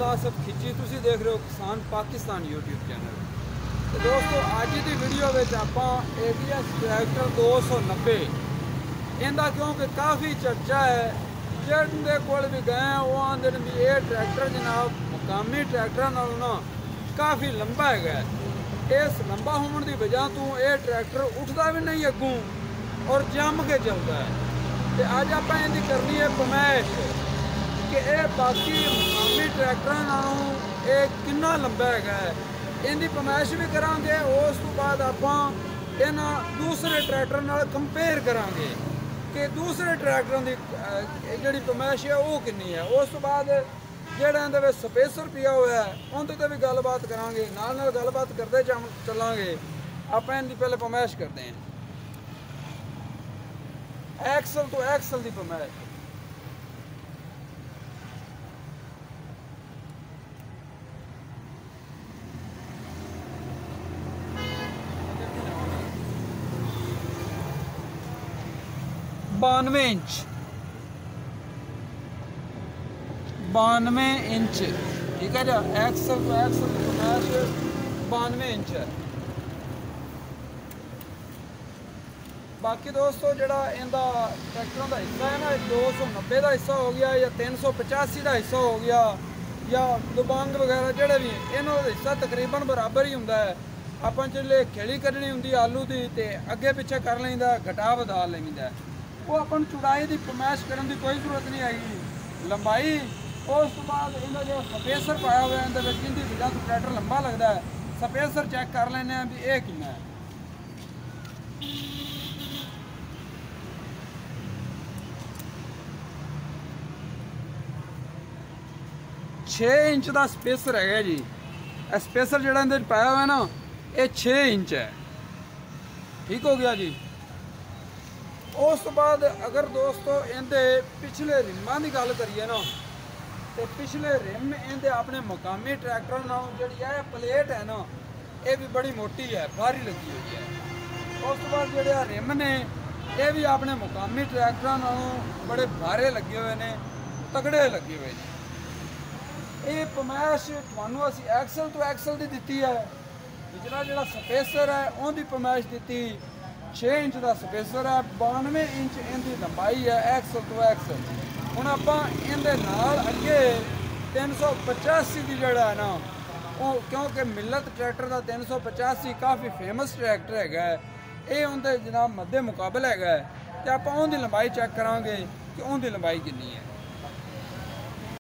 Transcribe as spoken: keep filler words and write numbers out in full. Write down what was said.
आसफ खिची तुसी देख रहे हो किसान पाकिस्तान यूट्यूब चैनल। तो दोस्तों अज की वीडियो में आप एटीएस ट्रैक्टर दो सौ नब्बे इनका क्योंकि काफ़ी चर्चा है, जिनके कोल भी गए वो आते भी ये ट्रैक्टर जनाब मुकामी ट्रैक्टर नालों ना काफ़ी लंबा है। इस लंबा होने की वजह तो यह ट्रैक्टर उठता भी नहीं अगू और जम के चलता है। तो अज आप इनकी करनी है पमैश कि यह बाकी मुकामी ट्रैक्टर नालों ये कितना लंबा है, इनकी पमैश भी करांगे। उस तो बाद आप इन्हां दूसरे ट्रैक्टर नाल कंपेयर करांगे कि दूसरे ट्रैक्टरों की जिहड़ी पमैश है वो कितनी है। उस तो बाद जिहड़ा इहदे विच स्पेसर पिया हुआ है उनते ते भी गलबात करांगे, नाल नाल गलबात करते चलांगे। आप इनकी पहले पमैश करते हैं, एक्सल तो एक्सल की पमैश। बानवे इंच बानवे इंच ठीक है जी। एक्सल तो एक्सल की पमैश बानवे इंच है। बाकी दोस्तों जड़ा इनका ट्रैक्टरों का हिस्सा है ना दो सौ नब्बे का हिस्सा हो गया या तीन सौ पचासी का हिस्सा हो गया या दुबांग वगैरह जोड़े भी इन्हों का हिस्सा तकरीबन बराबर ही होंगे। आप जो खेली करनी होंगी आलू की तो अगे पिछे कर लेंदा, घटा वधा लेंदा। वो अपन चौड़ाई की पमैश करने की कोई जरूरत नहीं आएगी। लंबाई उस तो बाद इन्हें जो स्पेसर पाया हुआ है जिनकी वजह से ट्रैक्टर लंबा लगता है, स्पेसर चेक कर लें भी ये कितना है। छे इंच का स्पेसर है जी। स्पेसर जो अंदर पाया हुआ है ना ये छे इंच है। ठीक हो गया जी। उस तो बाद अगर दोस्तों इनके पिछले रिमां की गल करिए ना तो पिछले रिम इनके अपने मुकामी ट्रैक्टर नालों जी है प्लेट है ना ये भी बड़ी मोटी है, भारी लगी हुई है। उस तो बाद जो रिम ने यह भी अपने मुकामी ट्रैक्टर नालों बड़े भारे लगे हुए हैं, तगड़े लगे हुए हैं। ये पमैश थानू असी एक्सल तो एक्सल की दी है। पिछला जो स्पेसर है उनकी पमैश दी छे इंच का स्पेसर है, बानवे इंच इनकी लंबाई है एक्सल तो एक्सल। हुण आपां इहदे नाल अगे तीन सौ पचासी की जड़ा है ना वो क्योंकि मिलत ट्रैक्टर का तीन सौ पचासी काफ़ी फेमस ट्रैक्टर है, ये उनके जनाब मध्य मुकाबले है। तो आप उनकी लंबाई चेक करांगे कि उनकी लंबाई कितनी है।